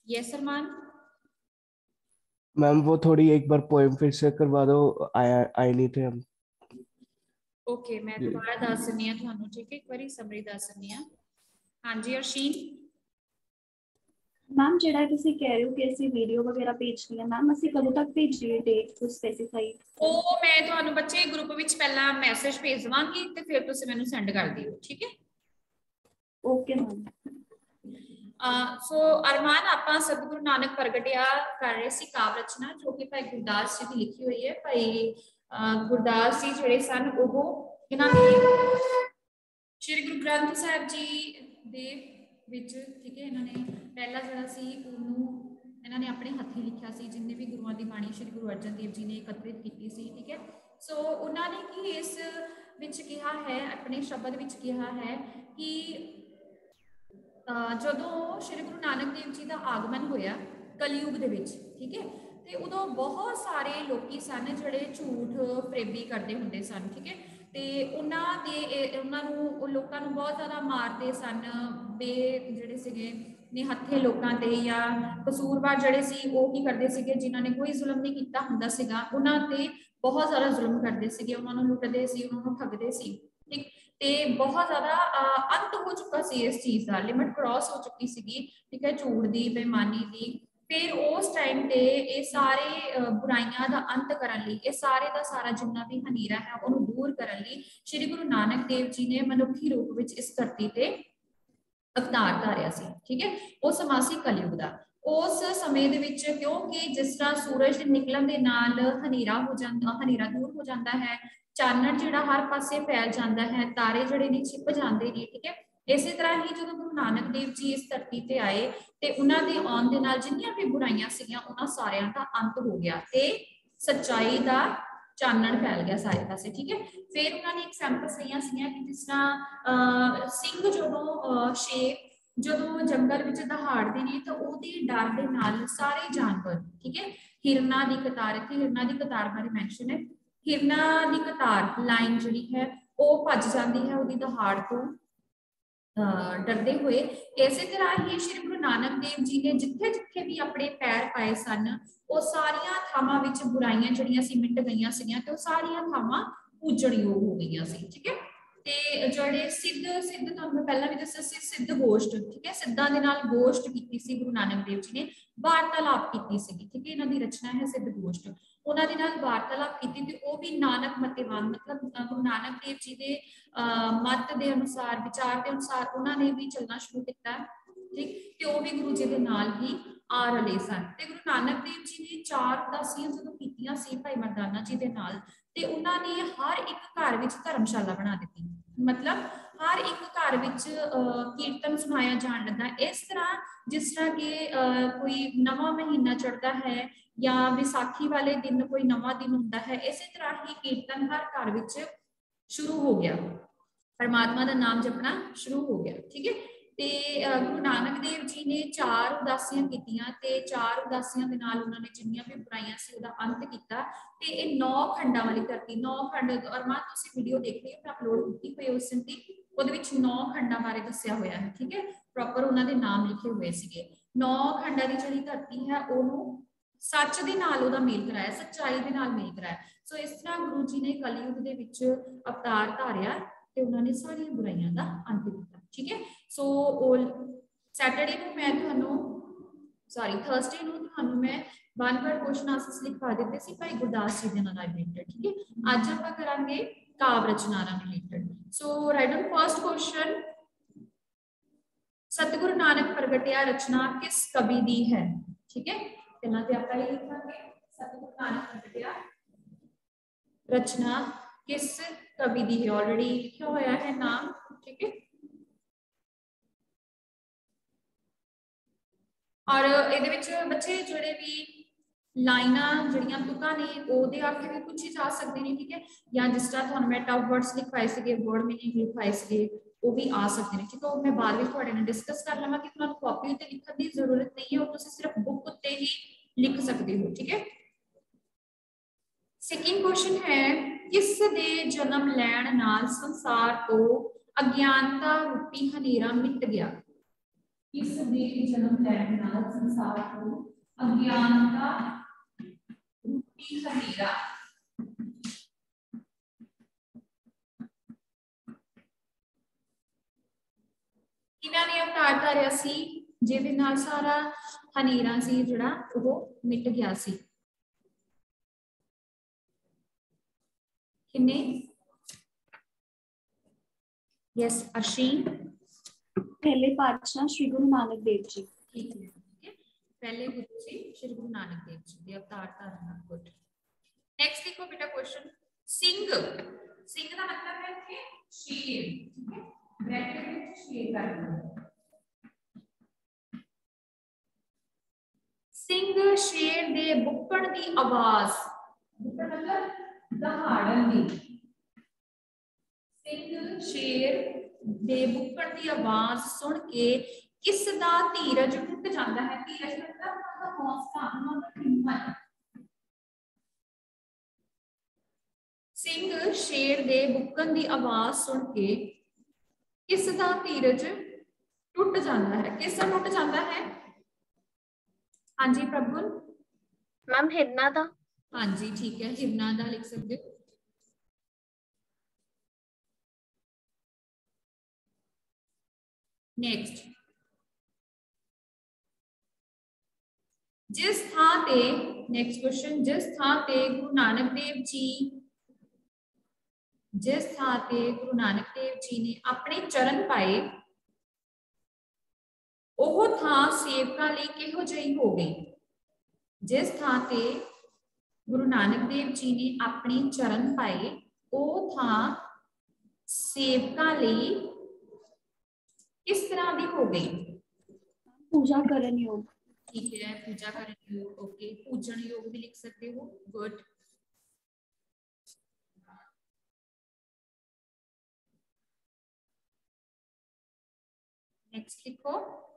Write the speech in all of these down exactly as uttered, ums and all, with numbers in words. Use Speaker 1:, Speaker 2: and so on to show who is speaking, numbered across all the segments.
Speaker 1: Yes अरमान।
Speaker 2: Ma'am वो थोड़ी एक बार पोएम फिर से करवा दो, आया आए नहीं थे हम।
Speaker 1: ओके मैं
Speaker 2: जी।
Speaker 1: दोबारा दस दिनी थानू, ठीक है, एक बार समरी दस दिनी। हाँ जी अर्शीन।
Speaker 3: मैम ਜਿਹੜਾ ਤੁਸੀਂ ਕਹਿ ਰਹੇ ਹੋ ਕਿ ਅਸੀਂ ਵੀਡੀਓ ਵਗੈਰਾ ਭੇਜਣੀ ਹੈ ਮੈਮ, ਅਸੀਂ ਕਦੋਂ ਤੱਕ ਭੇਜੀਏ, ਡੇਟ ਕੁਝ ਸਪੈਸੀਫਾਈ?
Speaker 1: ਉਹ ਮੈਂ ਤੁਹਾਨੂੰ ਬੱਚੇ ਗਰੁੱਪ ਵਿੱਚ ਪਹਿਲਾਂ ਮੈਸੇਜ ਭੇਜ ਦਵਾਂਗੀ ਤੇ ਫਿਰ ਤੁਸੀਂ ਮੈਨੂੰ ਸੈਂਡ ਕਰ ਦਿਓ, ਠੀਕ ਹੈ।
Speaker 3: Okay ma'am.
Speaker 1: ਸੋ ਅਰਮਾਨ ਆਪਾਂ ਸਤਿਗੁਰੂ ਨਾਨਕ ਪ੍ਰਗਟਿਆ ਕਰ ਰਹੇ ਸੀ ਕਾਵ ਰਚਨਾ, ਜੋ ਕਿ ਭਾਈ ਗੁਰਦਾਸ ਜੀ ਦੀ ਲਿਖੀ ਹੋਈ ਹੈ। ਭਾਈ ਗੁਰਦਾਸ ਜੀ ਜਿਹੜੇ ਸਨ ਉਹ ਇਹਨਾਂ ਨੇ ਸ਼੍ਰੀ ਗੁਰੂ ਗ੍ਰੰਥ ਸਾਹਿਬ ਜੀ ਦੇ ਵਿੱਚ, ਠੀਕ ਹੈ, ਇਹਨਾਂ ਨੇ ਪਹਿਲਾ ਜਿਹੜਾ ਸੀ ਉਹਨੂੰ ਇਹਨਾਂ ਨੇ ਆਪਣੇ ਹੱਥੀਂ ਲਿਖਿਆ ਸੀ, ਜਿੰਨੇ ਵੀ ਗੁਰੂਆਂ ਦੀ ਬਾਣੀ ਸ਼੍ਰੀ ਗੁਰੂ ਅਰਜਨ ਦੇਵ ਜੀ ਨੇ ਇਕੱਤਰਿਤ ਕੀਤੀ ਸੀ, ਠੀਕ ਹੈ। ਸੋ ਉਹਨਾਂ ਨੇ ਕੀ ਇਸ ਵਿੱਚ ਕਿਹਾ ਹੈ, ਆਪਣੇ ਸ਼ਬਦ ਵਿੱਚ ਕਿਹਾ ਹੈ ਕਿ ਜਦੋਂ ਸ਼੍ਰੀ ਗੁਰੂ ਨਾਨਕ ਦੇਵ ਜੀ ਦਾ ਆਗਮਨ ਹੋਇਆ ਕਲਯੁਗ ਦੇ ਵਿੱਚ, ਠੀਕ ਹੈ, ਤੇ ਉਦੋਂ ਬਹੁਤ ਸਾਰੇ ਲੋਕੀ ਸਨ ਜਿਹੜੇ ਝੂਠ ਫਰੇਬੀ ਕਰਦੇ ਹੁੰਦੇ ਸਨ, ਠੀਕ ਹੈ, ਤੇ ਉਹਨਾਂ ਦੇ ਉਹਨਾਂ ਨੂੰ ਲੋਕਾਂ ਨੂੰ ਬਹੁਤ ਜ਼ਿਆਦਾ ਮਾਰਦੇ ਸਨ। ਬੇ ਜਿਹੜੇ ਸੀਗੇ ਨਿਹੱਥੇ ਲੋਕਾਂ ਤੇ ਜਾਂ ਕਸੂਰਵਾਰ ਜਿਹੜੇ ਸੀ ਉਹ ਕੀ ਕਰਦੇ ਸੀਗੇ, ਜਿਨ੍ਹਾਂ ਨੇ ਕੋਈ ਜ਼ੁਲਮ ਨਹੀਂ ਕੀਤਾ ਹੁੰਦਾ ਸੀਗਾ ਉਹਨਾਂ ਤੇ ਬਹੁਤ ਜ਼ਿਆਦਾ ਜ਼ੁਲਮ ਕਰਦੇ ਸੀਗੇ, ਉਹਨਾਂ ਨੂੰ ਲੁੱਟਦੇ ਸੀ, ਉਹਨਾਂ ਨੂੰ ਠੱਗਦੇ ਸੀ, ਠੀਕ। ਤੇ ਬਹੁਤ ਜ਼ਿਆਦਾ ਅੰਤ ਹੋ ਚੁੱਕਾ ਸੀ ਇਸ ਚੀਜ਼ ਦਾ, ਲਿਮਿਟ ਕ੍ਰਾਸ ਹੋ ਚੁੱਕੀ ਸੀਗੀ, ਠੀਕ ਹੈ, ਝੂਠ ਦੀ, ਬੇਈਮਾਨੀ ਦੀ। ਫਿਰ ਉਸ ਟਾਈਮ ਤੇ ਇਹ ਸਾਰੇ ਬੁਰਾਈਆਂ ਦਾ ਅੰਤ ਕਰਨ ਲਈ, ਇਹ ਸਾਰੇ ਦਾ ਸਾਰਾ ਜਿੰਨਾ ਵੀ ਹਨੇਰਾ ਹੈ ਉਹਨੂੰ ਦੂਰ ਕਰਨ ਲਈ ਸ਼੍ਰੀ ਗੁਰੂ ਨਾਨਕ ਦੇਵ ਜੀ ਨੇ ਮਨੁੱਖੀ ਰੂਪ ਵਿੱਚ ਇਸ ਧਰਤੀ ਤੇ ਅਵਤਾਰ ਧਾਰਿਆ ਸੀ, ਠੀਕ ਹੈ। ਉਹ ਸਮਾਂ ਸੀ ਕਲਯੁਗ ਦਾ। ਉਸ ਸਮੇਂ ਦੇ ਵਿੱਚ ਕਿਉਂਕਿ ਜਿਸ ਤਰ੍ਹਾਂ ਸੂਰਜ ਨਿਕਲਣ ਦੇ ਨਾਲ ਹਨੇਰਾ ਹੋ ਜਾਂਦਾ, ਹਨੇਰਾ ਦੂਰ ਹੋ ਜਾਂਦਾ ਹੈ, ਚਾਨਣ ਜਿਹੜਾ ਹਰ ਪਾਸੇ ਫੈਲ ਜਾਂਦਾ ਹੈ, ਤਾਰੇ ਜਿਹੜੇ ਨੇ ਛਿਪ ਜਾਂਦੇ ਨੇ, ਠੀਕ ਹੈ। ਇਸੇ ਤਰ੍ਹਾਂ ਹੀ ਜਦੋਂ ਗੁਰੂ ਨਾਨਕ ਦੇਵ ਜੀ ਇਸ ਧਰਤੀ ਤੇ ਆਏ ਤੇ ਉਹਨਾਂ ਦੇ ਆਉਣ ਦੇ ਨਾਲ ਜਿੰਨੀਆਂ ਵੀ ਬੁਰਾਈਆਂ ਸੀਗੀਆਂ ਉਹਨਾਂ ਸਾਰਿਆਂ ਦਾ ਅੰਤ ਹੋ ਗਿਆ ਤੇ ਸੱਚਾਈ ਦਾ ਚਾਨਣ ਫੈਲ ਗਿਆ ਸਾਰੇ ਪਾਸੇ, ਠੀਕ ਹੈ। ਫਿਰ ਉਹਨਾਂ ਨੇ ਐਗਜ਼ਾਮਪਲਸ ਲਈਆਂ ਸੀਗੀਆਂ ਕਿ ਜਿਸ ਤਰ੍ਹਾਂ ਸਿੰਘ ਜਦੋਂ ਸ਼ੇਰ ਜਦੋਂ ਜੰਗਲ ਵਿੱਚ ਦਹਾੜਦੇ ਨੇ ਤਾਂ ਉਹਦੇ ਡਰ ਦੇ ਨਾਲ ਸਾਰੇ ਜਾਨਵਰ, ਠੀਕ ਹੈ, ਹਿਰਨਾਂ ਦੀ ਕਤਾਰ, ਇੱਥੇ ਹਿਰਨਾਂ ਦੀ ਕਤਾਰ ਬਾਰੇ ਮੈਂਸ਼ਨ ਹੈ, ਹਿਰਨਾਂ ਦੀ ਕਤਾਰ ਲਾਈਨ ਜਿਹੜੀ ਹੈ ਉਹ ਭੱਜ ਜਾਂਦੀ ਹੈ ਉਹਦੀ ਦਹਾੜ ਤੋਂ ਡਰਦੇ ਹੋਏ। ਇਸੇ ਤਰ੍ਹਾਂ ਹੀ ਸ਼੍ਰੀ ਗੁਰੂ ਨਾਨਕ ਦੇਵ ਜੀ ਨੇ ਜਿੱਥੇ ਜਿੱਥੇ ਵੀ ਆਪਣੇ ਪੈਰ ਪਾਏ ਸਨ ਉਹ ਸਾਰੀਆਂ ਥਾਵਾਂ ਵਿੱਚ ਬੁਰਾਈਆਂ ਜਿਹੜੀਆਂ ਸੀ ਮਿਟ ਗਈਆਂ ਸੀਗੀਆਂ ਤੇ ਉਹ ਸਾਰੀਆਂ ਥਾਵਾਂ ਪੂਜਣਯੋਗ ਹੋ ਗਈਆਂ ਸੀ, ਠੀਕ ਹੈ। ਤੇ ਜਿਹੜੇ ਸਿੱਧ ਸਿੱਧ ਤੁਹਾਨੂੰ ਮੈਂ ਪਹਿਲਾਂ ਵੀ ਦੱਸਿਆ ਸੀ, ਸਿੱਧ ਗੋਸ਼ਟ, ਠੀਕ ਹੈ, ਸਿੱਧਾਂ ਦੇ ਨਾਲ ਗੋਸ਼ਟ ਕੀਤੀ ਸੀ ਗੁਰੂ ਨਾਨਕ ਦੇਵ ਜੀ ਨੇ, ਵਾਰਤਾਲਾਪ ਕੀਤੀ ਸੀਗੀ, ਠੀਕ ਹੈ, ਇਹਨਾਂ ਦੀ ਰਚਨਾ ਹੈ ਸਿੱਧ ਗੋਸ਼ਟ। ਉਹਨਾਂ ਦੇ ਨਾਲ ਵਾਰਤਾਲਾਪ ਕੀਤੀ ਤੇ ਉਹ ਵੀ ਨਾਨਕ ਮਤਿਵਾਨ, ਮਤਲਬ ਗੁਰੂ ਨਾਨਕ ਦੇਵ ਜੀ ਦੇ ਅਹ ਮਤ ਦੇ ਅਨੁਸਾਰ, ਵਿਚਾਰ ਦੇ ਅਨੁਸਾਰ ਉਹਨਾਂ ਨੇ ਵੀ ਚੱਲਣਾ ਸ਼ੁਰੂ ਕੀਤਾ, ਠੀਕ। ਤੇ ਉਹ ਵੀ ਗੁਰੂ ਜੀ ਦੇ ਨਾਲ ਹੀ ਆ ਰਲੇ ਸਨ। ਤੇ ਗੁਰੂ ਨਾਨਕ ਦੇਵ ਜੀ ਨੇ ਚਾਰ ਉਦਾਸੀਆਂ ਜਦੋਂ ਕੀਤੀਆਂ ਸੀ ਭਾਈ ਮਰਦਾਨਾ ਜੀ ਦੇ ਨਾਲ, ਤੇ ਉਹਨਾਂ ਨੇ ਹਰ ਇੱਕ ਘਰ ਵਿੱਚ ਧਰਮਸ਼ਾਲਾ ਬਣਾ ਦਿੱਤੀ, ਮਤਲਬ ਹਰ ਇੱਕ ਘਰ ਵਿੱਚ ਕੀਰਤਨ ਸੁਣਾਇਆ ਜਾਣ ਲੱਗਾ। ਇਸ ਤਰ੍ਹਾਂ ਜਿਸ ਤਰ੍ਹਾਂ ਕਿ ਕੋਈ ਨਵਾਂ ਮਹੀਨਾ ਚੜ੍ਹਦਾ ਹੈ ਜਾਂ ਵਿਸਾਖੀ ਵਾਲੇ ਦਿਨ ਕੋਈ ਨਵਾਂ ਦਿਨ ਹੁੰਦਾ ਹੈ, ਇਸੇ ਤਰ੍ਹਾਂ ਹੀ ਕੀਰਤਨ ਹਰ ਘਰ ਵਿੱਚ ਸ਼ੁਰੂ ਹੋ ਗਿਆ, ਪਰਮਾਤਮਾ ਦਾ ਨਾਮ ਜਪਣਾ ਸ਼ੁਰੂ ਹੋ ਗਿਆ, ਠੀਕ ਹੈ। ਤੇ ਗੁਰੂ ਨਾਨਕ ਦੇਵ ਜੀ ਨੇ ਚਾਰ ਉਦਾਸੀਆਂ ਕੀਤੀਆਂ ਤੇ ਚਾਰ ਉਦਾਸੀਆਂ ਦੇ ਨਾਲ ਉਹਨਾਂ ਨੇ ਜਿੰਨੀਆਂ ਵੀ ਬੁਰਾਈਆਂ ਸੀ ਉਹਦਾ ਅੰਤ ਕੀਤਾ। ਤੇ ਇਹ ਨੌ ਖੰਡਾਂ ਵਾਲੀ ਧਰਤੀ, ਨੌ ਖੰਡ, ਅਰਮਾਨ ਤੁਸੀਂ ਵੀਡੀਓ ਦੇਖ ਲਈ ਮੈਂ ਅਪਲੋਡ ਕੀਤੀ ਹੋਈ ਉਸ ਦਿਨ ਦੀ, ਉਹਦੇ ਵਿੱਚ ਨੌ ਖੰਡਾਂ ਬਾਰੇ ਦੱਸਿਆ ਹੋਇਆ ਹੈ, ਠੀਕ ਹੈ, ਪ੍ਰੋਪਰ ਉਹਨਾਂ ਦੇ ਨਾਮ ਲਿਖੇ ਹੋਏ ਸੀਗੇ। ਨੌ ਖੰਡਾਂ ਦੀ ਜਿਹੜੀ ਧਰਤੀ ਹੈ ਉਹਨੂੰ ਸੱਚ ਦੇ ਨਾਲ ਉਹਦਾ ਮੇਲ ਕਰਾਇਆ, ਸੱਚਾਈ ਦੇ ਨਾਲ ਮੇਲ ਕਰਾਇਆ। ਸੋ ਇਸ ਤਰ੍ਹਾਂ ਗੁਰੂ ਜੀ ਨੇ ਕਲਯੁਗ ਦੇ ਵਿੱਚ ਅਵਤਾਰ ਧਾਰਿਆ ਤੇ ਉਹਨਾਂ ਨੇ ਸਾਰੀਆਂ ਬੁਰਾਈਆਂ ਦਾ ਅੰਤ ਕੀਤਾ, ਠੀਕ ਹੈ। ਸੋ ਸੈਟਰਡੇ ਨੂੰ ਮੈਂ ਤੁਹਾਨੂੰ ਸੌਰੀ ਥਰਸਡੇ ਨੂੰ ਤੁਹਾਨੂੰ ਮੈਂ ਵਨ ਵਰਡ ਕੁਐਸਚਨ ਆਂਸਰਸ ਲਿਖਵਾ ਦਿੱਤੇ ਸੀ ਭਾਈ ਗੁਰਦਾਸ ਜੀ ਦੇ ਨਾਲ ਰਿਲੇਟਡ, ਠੀਕ ਹੈ। ਅੱਜ ਆਪਾਂ ਕਰਾਂਗੇ ਕਾਵ ਰਚਨਾ ਨਾਲ related. So write down first question, ਸਤਿਗੁਰੂ ਨਾਨਕ ਪ੍ਰਗਟਿਆ ਰਚਨਾ ਕਿਸ ਕਵੀ ਦੀ ਹੈ, ਠੀਕ ਹੈ। ਪਹਿਲਾਂ ਤੇ ਆਪਾਂ ਇਹ ਲਿਖਾਂਗੇ ਸਤਿਗੁਰੂ ਨਾਨਕ ਪ੍ਰਗਟਿਆ ਰਚਨਾ किस कवि दी है, ऑलरेडी लिखा होया है नाम, ठीक है। और ਇਹਦੇ ਵਿੱਚ ਬੱਚੇ ਜਿਹੜੇ ਵੀ ਲਾਈਨਾਂ ਜਿਹੜੀਆਂ ਤੁਕਾਂ ਨੇ ਉਹਦੇ अर्थ ਵੀ ਪੁੱਛੇ ਜਾ ਸਕਦੇ ਨੇ, ਠੀਕ ਹੈ, ਜਾਂ ਜਿਸ ਤਰ੍ਹਾਂ ਤੁਹਾਨੂੰ ਮੈਂ ਟਫ ਵਰਡਸ ਲਿਖਵਾਏ ਸੀਗੇ, ਵਰਡ ਮੀਨਿੰਗ ਲਿਖਵਾਏ ਸੀਗੇ, ਉਹ ਵੀ ਆ ਸਕਦੇ ਨੇ, ਠੀਕ ਹੈ। ਉਹ ਮੈਂ ਬਾਅਦ ਵਿੱਚ ਤੁਹਾਡੇ ਨਾਲ ਡਿਸਕਸ ਕਰ ਲਵਾਂ ਕਿ ਤੁਹਾਨੂੰ ਕਾਪੀ ਉੱਤੇ ਲਿਖਣ ਦੀ ਜ਼ਰੂਰਤ ਨਹੀਂ ਹੈ, ਉਹ ਤੁਸੀਂ ਸਿਰਫ ਬੁੱਕ ਉੱਤੇ ਹੀ ਲਿਖ ਸਕਦੇ ਹੋ, ਠੀਕ ਹੈ। ਸੈਕਿੰਡ ਕੁਐਸਚਨ ਹੈ, ਕਿਸ ਦੇ ਜਨਮ ਲੈਣ ਨਾਲ ਸੰਸਾਰ ਤੋਂ ਅਗਿਆਨਤਾ ਰੂਪੀ ਹਨੇਰਾ ਮਿਟ ਗਿਆ, किस दे जन्म लैण नाल संसार को अज्ञानता रूपी खमीरा किन्हां ने अवतार धारिया सी जिहदे नाल सारा हनेरा सी जिहड़ा ओह मिट गया सी। किन्ने? यस अशीन
Speaker 3: पहले पातशाह श्री गुरु नानक देव जी।
Speaker 1: ठीक है, पहले गुरु जी श्री गुरु नानक देव जी दे अवतार धारण। गुड। नेक्स्ट देखो बेटा क्वेश्चन, सिंह सिंह का मतलब है कि शेर, ठीक है, ब्रैकेट में शेर कर दो। सिंह शेर दे बुक्कण दी आवाज, बुक्कण मतलब दहाड़न दी, सिंह शेर दे बुक्कण दी आवाज सुन के किस दा धीरज टुट जाता है। धीरज मतलब उनका हौसला, उनका हिम्मत। सिंह शेर दे बुक्कण दी आवाज सुन के किस दा धीरज टुट जाता है। किस दा टुट जाता है? हाँ जी प्रभुल।
Speaker 3: मैम हिरना दा।
Speaker 1: हाँ जी ठीक है, हिरना दा लिख सकते हो। नेक्स्ट, जिस थां ते, नेक्स्ट क्वेश्चन, जिस थां ते गुरु नानक देव जी जिस थां ते गुरु नानक देव जी ने अपने चरण पाए ओह थां सेवकां लई किहो जही हो गई। जिस थां ते गुरु नानक देव जी ने अपने चरण पाए ओह थां सेवकां लई किस तरह दी हो गई?
Speaker 3: पूजा करन योग।
Speaker 1: ठीक है, पूजा करन योग। ओके, पूजन योग भी लिख सकते हो। गुड। नेक्स्ट लिखो,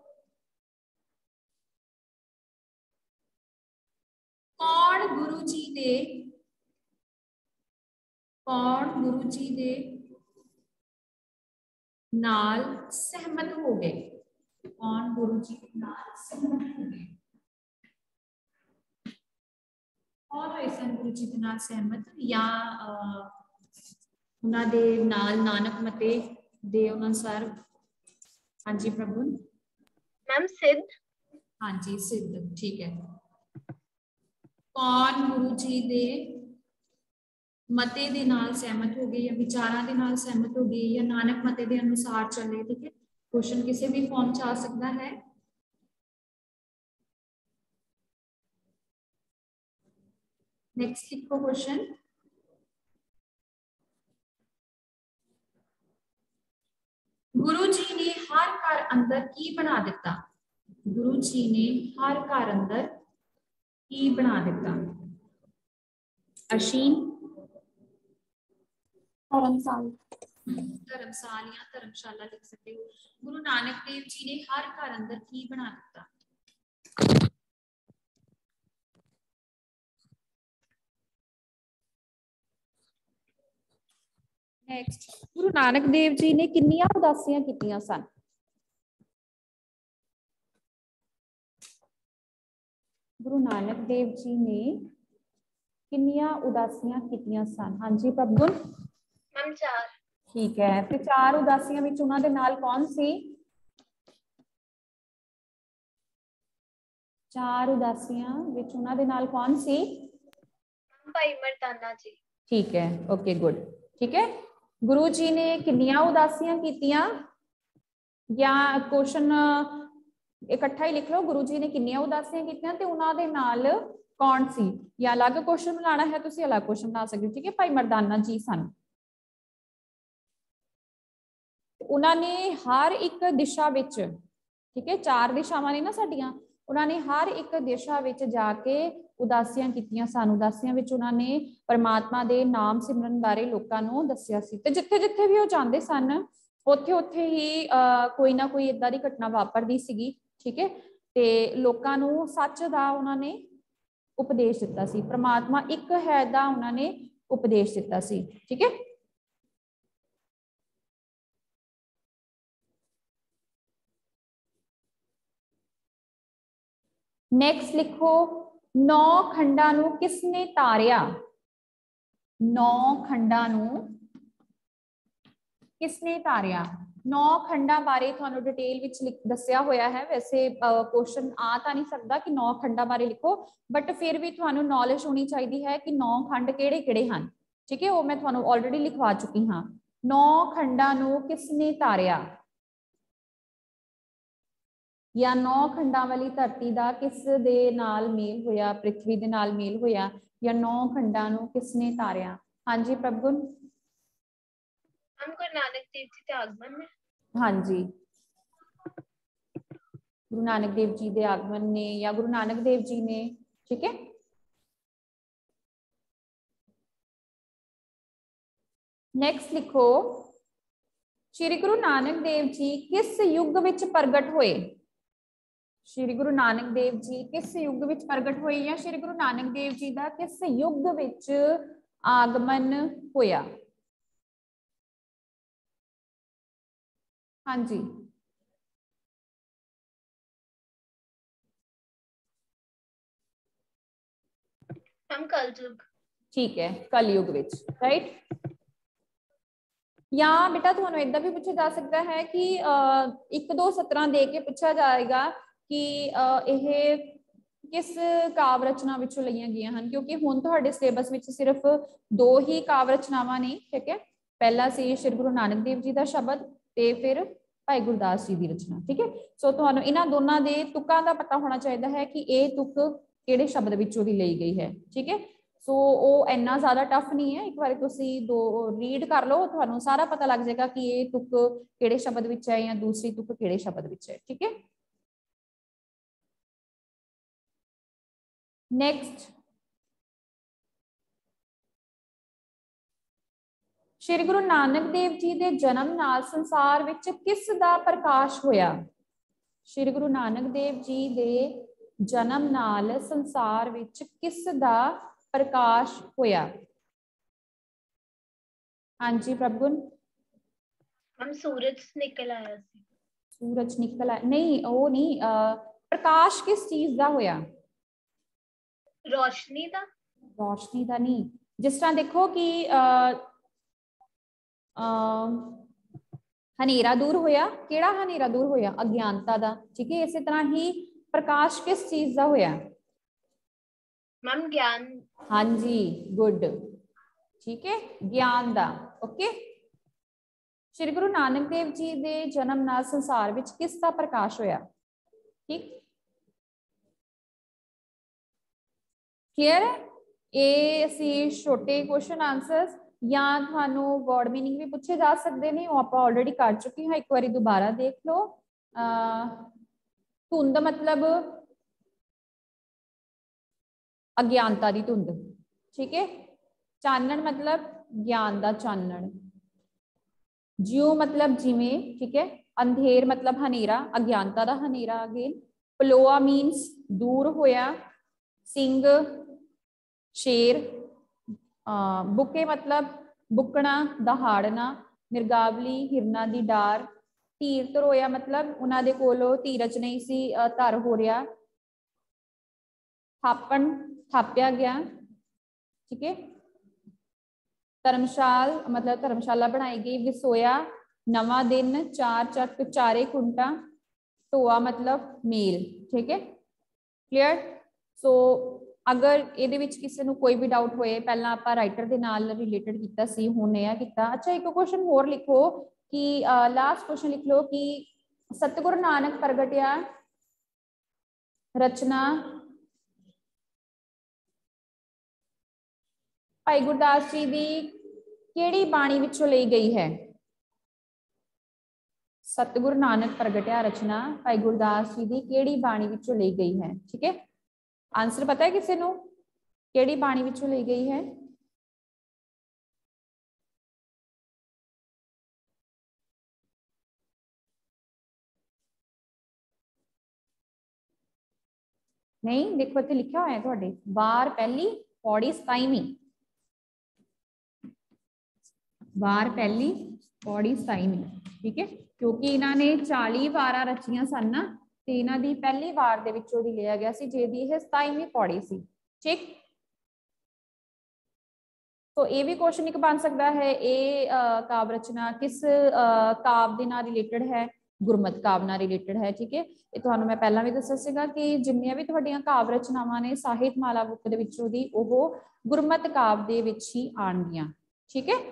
Speaker 1: कौन गुरु जी दे कौन गुरु जी दे नाल सहमत हो गए। कौन गुरु जी के नाल सहमत हो गए? कौन होए सन गुरु जी के नाल सहमत? या उन्हां दे नाल नानक मते दे अनुसार। हाँ जी प्रभु।
Speaker 3: मैम सिद्ध।
Speaker 1: हाँ जी सिद्ध, ठीक है। कौन गुरु जी दे मते दे नाल सहमत हो गए या विचारां दे नाल सहमत हो गए या नानक मते दे अनुसार चले। ठीक है, क्वेश्चन किसी भी फॉर्म च आ सकता है। नेक्स्ट लिखो क्वेश्चन, गुरु जी ने हर घर अंदर की बना दिता। गुरु जी ने हर घर अंदर की बना दिता। अशीन
Speaker 3: धर्मशाला।
Speaker 1: धर्मशाल या धर्मशाला लिख सकते हो। गुरु नानक देव जी ने हर घर अंदर की बना दिता। नेक्स्ट, गुरु नानक देव जी ने कितनियां उदासियां कीतियां सन। गुरु नानक देव जी ने कितनियां उदासियां कीतियां सन। हाँ जी प्रभुल।
Speaker 3: मैम चार।
Speaker 1: ठीक है, ते चार उदासियां विच उन्हां दे नाल कौन सी? चार उदासियां विच उन्हां दे नाल कौन सी?
Speaker 3: भाई मर्दाना जी।
Speaker 1: ठीक है, ओके गुड। ठीक है, गुरु जी ने कितनियां उदासियां कीतियां, या क्वेश्चन इकट्ठा ही लिख लो। गुरु जी ने कितनियां उदासियां कीतियां ते उन्हां दे नाल कौन सी, या अलग क्वेश्चन बनाना है तुसीं अलग क्वेश्चन बना सकते हो। ठीक है, भाई मर्दाना जी सन। उन्होंने हर एक दिशा विच, ठीक है, चार दिशावां ने ना साडियां, उन्होंने हर एक दिशा विच जाके उदासियां कीतियां सन। उदासियां विच उन्होंने परमात्मा दे नाम सिमरन बारे लोकां नूं दस्सिया सी ते जिथे जिथे भी वो जांदे सन उत्थे उत्थे ही कोई ना कोई इदां दी घटना वापरदी सीगी। ठीक है, ते लोकां नूं सच दा उन्होंने उपदेश दिता सी, परमात्मा एक है दा उन्होंने उपदेश दिता सी। ठीक है, नेक्स्ट लिखो नौ खंडां नूं किसने तारिया। नौ खंडां नूं किसने तारिया। नौ खंडां बारे तुहानूं डिटेल विच लिख दस्सिया होया है। वैसे क्वेश्चन आ तां नहीं सकदा कि नौ खंडां बारे लिखो, बट फिर भी तुहानूं नॉलेज होनी चाहिए है कि नौ खंड किहड़े किहड़े हन। ठीक है, वो मैं तुहानूं ऑलरेडी लिखवा चुकी हाँ। नौ खंडां नूं किसने तारिया, या नौ खंडां वाली धरती दा किस दे नाल मेल होया, पृथ्वी दे नाल मेल होया, या नौ खंडां नूं किसने तारिया। हाँ जी प्रभगुण।
Speaker 4: हम गुरु नानक देव जी के आगमन में।
Speaker 1: हाँ जी, गुरु नानक देव जी के आगमन ने, या गुरु नानक देव जी ने। ठीक है, नेक्स्ट लिखो श्री गुरु नानक देव जी किस युग विच प्रगट होए। श्री गुरु नानक देव जी किस युग विच प्रगट होए, या श्री गुरु नानक देव जी का किस युग विच आगमन होया। हाँ जी,
Speaker 4: हम कलयुग।
Speaker 1: ठीक है, कलयुग विच, राइट। या बेटा तुहानू इदा भी पूछा जा सकता है कि एक दो सत्रह दे के पूछा जाएगा कि यह किस काव्य रचना विचों लईयां गईयां हन, क्योंकि हुण तुहाडे सिलेबस विच सिर्फ दो ही काव्य रचनावां ने। ठीक है, पहला सी श्री गुरु नानक देव जी का शब्द ते फिर भाई गुरदास जी की रचना। ठीक है, सो तुहानू इन्हां दोनों के तुकां का पता होना चाहिए है कि यह तुक किहड़े शब्द विचों दी लई गई है। ठीक है, सो वो इन्ना ज़्यादा टफ नहीं है। एक बार तुसी दो रीड कर लो, तुहानू सारा पता लग जाएगा कि ये तुक किहड़े शब्द विच है या दूसरी तुक किहड़े शब्द विच है। ठीक है, नेक्स्ट श्री गुरु नानक देव जी के जन्म नाल संसार विच किस दा प्रकाश होया। श्री गुरु नानक देव जी के जन्म नाल संसार विच किस दा प्रकाश होया। हाँ जी प्रभुगुण।
Speaker 4: हम सूरज निकल आया सी।
Speaker 1: सूरज निकल आया नहीं, वो नहीं, आ, प्रकाश किस चीज का होया।
Speaker 4: रोशनी दा।
Speaker 1: रोशनी का नहीं, जिस तरह देखो कि आ, आ, हनेरा दूर होया, केड़ा हनेरा दूर होया, अज्ञानता दा। ठीक है, इसी तरह ही प्रकाश किस चीज का होया।
Speaker 4: मैम ज्ञान।
Speaker 1: हाँ जी, गुड। ठीक है, ज्ञान दा। ओके, श्री गुरु नानक देव जी के जन्म नाल संसार विच किस दा प्रकाश होया। ठीक, क्लियर है। ये असी छोटे क्वेश्चन आंसर्स या थानू वर्ड मीनिंग भी पूछे जा सकते हैं, वो आप ऑलरेडी कर चुके हैं। एक बार दोबारा देख लो। धुंध मतलब अज्ञानता की धुंध। ठीक है, चानण मतलब ज्ञान का चानण। ज्यों मतलब जिमें। ठीक है, अंधेर मतलब हनेरा, अज्ञानता का हनेरा अगेन। पलोआ मीनस दूर होया। सिंह शेर। आ, बुके मतलब बुकना, दहाड़ना। मिर्गावली हिरना की डार। धीर धरोया मतलब उन्होंने कोलों धीरज नहीं सी धर हो रहा। थापन थापिया गया। ठीक है, धर्मशाल मतलब धर्मशाला बनाई गई। विसोया नवा दिन। चार चक चारे कुंटा। ढोआ मतलब मेल। ठीक है, क्लियर। सो अगर ये किसी को कोई भी डाउट होए, पहला आप राइटर के नाल रिलेटेड किया सी, हुण यह किया। अच्छा, एक क्वेश्चन होर लिखो कि लास्ट क्वेश्चन लिख लो कि सतगुरु नानक प्रगटिया रचना भाई गुरदास जी की केड़ी बाणी विचों लई गई है। सतगुरु नानक प्रगटिया रचना भाई गुरदास जी की केड़ी बाणी विचों लई गई है। ठीक है, आंसर पता है किसी को, केड़ी बाणी विचों लई गई है। नहीं, देखो इत्थे लिखा हुआ है तुहाडे, वार पहली पौड़ी सताईवीं। वार पहली पौड़ी सताईवीं। ठीक है, क्योंकि इन्होंने चाली वारा रचियां सन ना, ਤੇ ਇਹਨਾਂ ਦੀ ਪਹਿਲੀ ਵਾਰ ਦੇ ਵਿੱਚੋਂ ਦੀ ਲਿਆ ਗਿਆ ਸੀ, ਜਿਹਦੀ ਇਹ ਸਤਾਈਵੀਂ ਪੌੜੀ ਸੀ। ਠੀਕ, तो ये भी क्वेश्चन एक बन सकता है, ये काव्य रचना किस काव्य के नाल रिलेटेड है, गुरमत काव्य नाल रिलेटेड है। ठीक है, ये तुहानू मैं पहला भी दस्सिया सीगा कि जिन्नियां भी तुहाडीआं काव्य रचनावां ने ਸਾਹਿਤਮਾਲਾ बुक दे विचों दी ओह गुरमत काव्य दे विच ही आउणगीआं। ठीक है,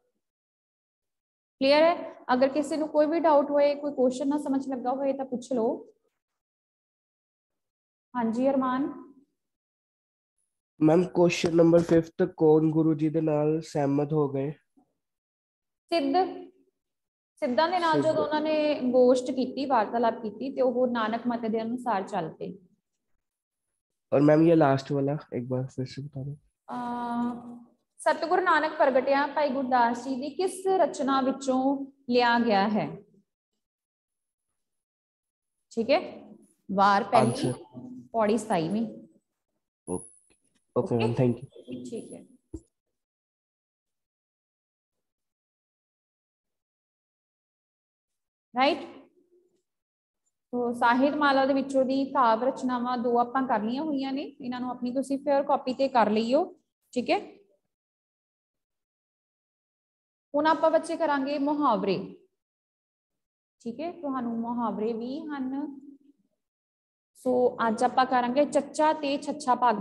Speaker 1: क्लीयर है। अगर किसी को कोई भी डाउट होए, कोई क्वेश्चन ना समझ लगा होए तो पूछ लो। हाँ जी Armaan.
Speaker 2: Ma'am question number fifth, कौन गुरु जी दे नाल सहमत हो गए?
Speaker 1: सिद्ध सिद्धां दे नाल जदों उन्होंने गोष्ठ की, वार्तालाप की, तो वो नानक मत के अनुसार चल पे।
Speaker 2: और मैम ये लास्ट वाला एक बार फिर से बता दो।
Speaker 1: सतगुरु नानक प्रगटिया भाई गुरदास जी की किस रचना विचों लिया गया है? ठीक है, वार पहली पौड़ी सताईवीं।
Speaker 2: Okay ma'am, thank you.
Speaker 1: ठीक है, राइट। तो ਸਾਹਿਤਮਾਲਾ ਦੇ ਵਿੱਚੋਂ ਦੀ ਕਾਵਿ ਰਚਨਾਵਾਂ ਦੋ ਆਪਾਂ ਕਰ ਲਈਆਂ ਹੋਈਆਂ ਨੇ, ਇਹਨਾਂ ਨੂੰ ਆਪਣੀ ਤੁਸੀਂ ਫੇਰ ਕਾਪੀ ਤੇ ਕਰ ਲਈਓ। ਠੀਕ ਹੈ, ਹੁਣ ਆਪਾਂ ਬੱਚੇ ਕਰਾਂਗੇ ਮੁਹਾਵਰੇ। ਠੀਕ ਹੈ, ਤੁਹਾਨੂੰ ਮੁਹਾਵਰੇ ਵੀ ਹਨ। ਸੋ ਅੱਜ ਆਪਾਂ ਕਰਾਂਗੇ ਚੱਚਾ ਤੇ ਛੱਛਾ ਭਾਗ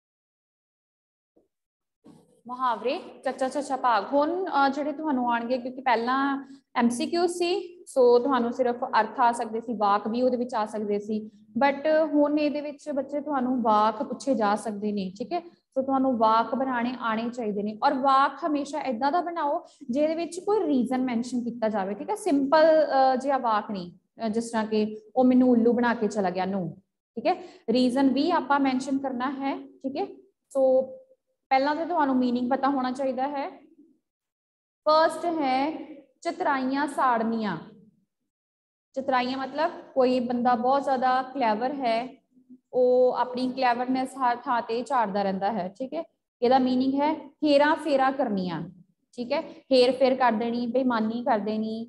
Speaker 1: मुहावरे, चचा छछा भाग। हुण जिहड़े तुहानूं आउणगे, क्योंकि पहला एमसीक्यू सी, सो तुहानूं सिर्फ अर्थ आ सकदे सी, वाक भी उहदे विच आ सकदे सी, बट हुण इहदे विच बच्चे तुहानूं वाक पुछे जा सकदे ने। ठीक है, सो तुहानूं वाक बनाने आने चाहिए ने, और वाक हमेशा इदां दा बनाओ जिहदे विच कोई रीजन मैंशन किया जाए। ठीक है, सिंपल जिहा वाक नहीं, जिस तरह कि वो मैनूं उल्लू बना के चला गया नूं। ठीक है, रीजन भी आपां मैंशन करना है। ठीक है, सो पहला तो तुहानूं मीनिंग पता होना चाहिए है। फर्स्ट है चतराइयां साड़नियां। चतराइयां मतलब कोई बंदा बहुत ज्यादा क्लैवर है, वो अपनी क्लैवरनेस हर थां ते झाड़दा रहिंदा है। ठीक है, ਇਹਦਾ मीनिंग है हेरा फेरा करनियां। ठीक है, हेर फेर कर देनी, बेईमानी कर देनी।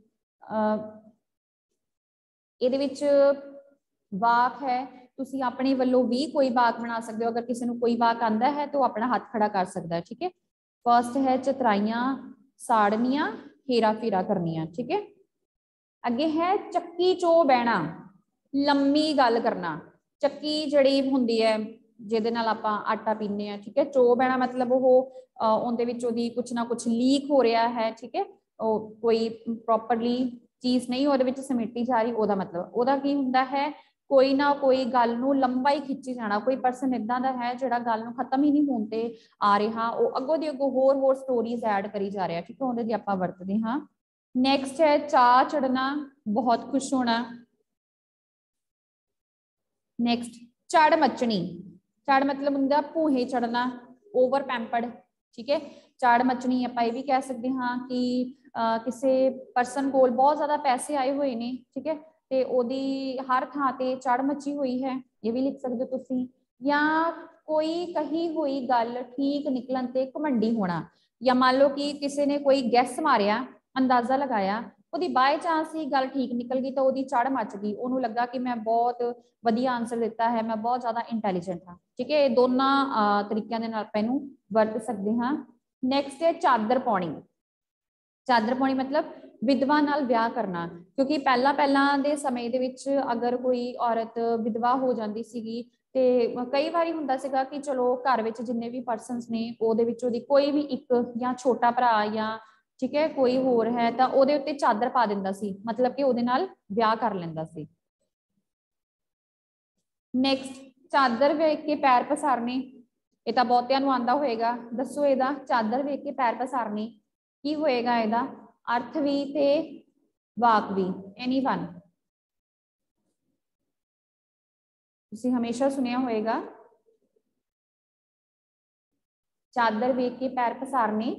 Speaker 1: ਇਹਦੇ ਵਿੱਚ वाक है, तुसी अपने वालों भी कोई वाक बना सकते हो। अगर किसी को कोई वाक आंदा है तो अपना हाथ खड़ा कर सकता है। ठीक है, फर्स्ट है चतराइयां साड़नियां, हेरा फेरा करनियां। ठीक है, अगे है चक्की चो बहना, लम्मी गल करना। चक्की जड़ी हुंदी है जिहदे नाल आपां आटा पीने हैं। ठीक है, चो बहना मतलब वो उहदे विच ओहदी कुछ ना कुछ लीक हो रहा है। ठीक है, कोई प्रॉपरली चीज़ नहीं उहदे विच समेटी जा रही, ओहदा मतलब ओहदा की हुंदा है, कोई ना कोई गल नूं लंबा ही खिंची जाना। कोई परसन इदां दा है जिहड़ा गल नूं खत्म ही नहीं होण ते आ रहा, वो अगों दी अगों होर होर स्टोरीज ऐड करी जा रहा। ठीक है, उहदे दी आपां वरतदे हां। नैक्सट है चा चढ़ना, बहुत खुश होना। नैक्सट चढ़ मचनी। चढ़ मतलब हुंदा भूहे चढ़ना, ओवर पैंपर्ड। ठीक है, चढ़ मचनी आपां ये भी कह सकते हाँ कि किसी परसन कोल बहुत ज़्यादा पैसे आए हुए ने। ठीक है, ते ओदी हर थां ते चढ़ मची हुई है, ये भी लिख सकते हो तुसी। या कोई कही हुई गल ठीक निकलन ते घमंडी होना, या मान लो कि किसी ने कोई गैस मारिया, अंदाजा लगाया, ओदी बाय चांस ही गल ठीक निकल गई तो ओदी चढ़ मच गई, ओनू लगा कि मैं बहुत वधिया आंसर दिता है, मैं बहुत ज़्यादा इंटैलीजेंट हाँ। ठीक है, दोनों तरीकों के नाल आपां इहनूं वरत सकते हाँ। नैक्सट है चादर पाउणी। चादर पाउणी मतलब विधवा नाल ब्याह करना, क्योंकि पहला पहला दे समय दे विच अगर कोई औरत विधवा हो जाती सीगी ते कई बारी हुंदा सीगा कि चलो घर विच जिन्ने भी परसनस ने ओहदे विच ओहदी कोई भी एक या छोटा भरा या ठीक है कोई होर है तां ओहदे उत्ते चादर पा दिंदा सी, मतलब कि ओहदे नाल ब्याह कर लैंदा सी। नैक्सट चादर वेख के पैर पसारने, ये तां बहुतिआं नूं आंदा होएगा, दसो इहदा चादर वेख के पैर पसारने की होएगा, इहदा अर्थ भी ते वाक भी। एनी वन तुसीं हमेशा सुनिया होएगा, चादर वेख के पैर पसारने।